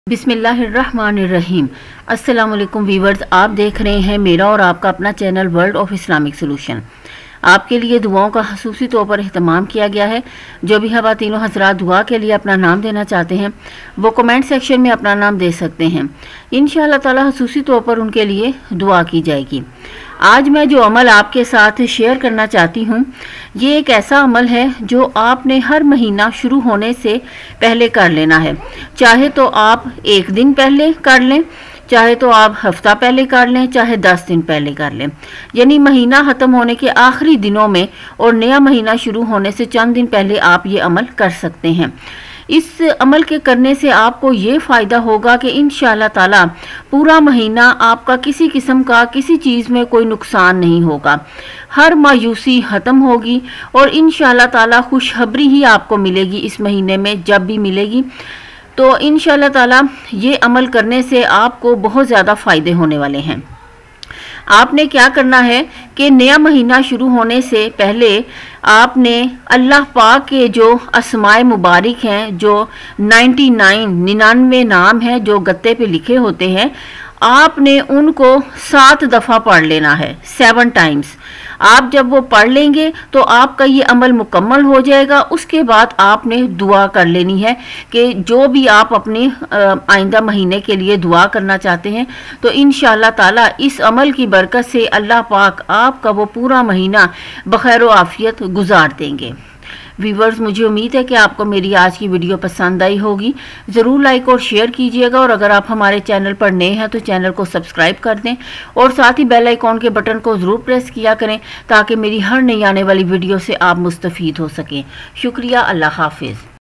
बिस्मिल्लाहिर्रहमानिर्रहीम। अस्सलाम वालेकुम वीवर्स, आप देख रहे हैं मेरा और आपका अपना channel world of Islamic solution. आपके लिए दुआओं का खसूसी तौर पर एहतमाम किया गया है। जो भी खवातीनों हज़रात दुआ के लिए अपना नाम देना चाहते हैं वो कमेंट सेक्शन में अपना नाम दे सकते हैं। इंशाअल्लाह ताला खसूसी तौर पर उनके लिए दुआ की जाएगी। आज मैं जो अमल आपके साथ शेयर करना चाहती हूँ ये एक ऐसा अमल है जो आपने हर महीना शुरू होने से पहले कर लेना है। चाहे तो आप एक दिन पहले कर लें, चाहे तो आप हफ्ता पहले कर लें, चाहे 10 दिन पहले कर लें, यानी महीना ख़त्म होने के आखिरी दिनों में और नया महीना शुरू होने से चंद दिन पहले आप ये अमल कर सकते हैं। इस अमल के करने से आपको ये फ़ायदा होगा कि इंशाअल्लाह ताला पूरा महीना आपका किसी किस्म का किसी चीज़ में कोई नुकसान नहीं होगा। हर मायूसी ख़त्म होगी और इंशाअल्लाह ताला खुशखबरी ही आपको मिलेगी। इस महीने में जब भी मिलेगी तो इंशाअल्लाह ताला ये अमल करने से आपको बहुत ज़्यादा फ़ायदे होने वाले हैं। आपने क्या करना है कि नया महीना शुरू होने से पहले आपने अल्लाह पाक के जो अस्माए मुबारक हैं, जो 99 नाम हैं जो गत्ते पे लिखे होते हैं, आपने उनको 7 दफ़ा पढ़ लेना है, 7 टाइम्स। आप जब वो पढ़ लेंगे तो आपका ये अमल मुकम्मल हो जाएगा। उसके बाद आपने दुआ कर लेनी है कि जो भी आप अपने आइंदा महीने के लिए दुआ करना चाहते हैं तो इंशाअल्लाह ताला इस अमल की बरकत से अल्लाह पाक आपका वो पूरा महीना बखैर व आफियत गुजार देंगे। व्यूवर्स, मुझे उम्मीद है कि आपको मेरी आज की वीडियो पसंद आई होगी। ज़रूर लाइक और शेयर कीजिएगा और अगर आप हमारे चैनल पर नए हैं तो चैनल को सब्सक्राइब कर दें और साथ ही बेल आइकॉन के बटन को ज़रूर प्रेस किया करें ताकि मेरी हर नई आने वाली वीडियो से आप मुस्तफ़ीद हो सकें। शुक्रिया। अल्लाह हाफिज़।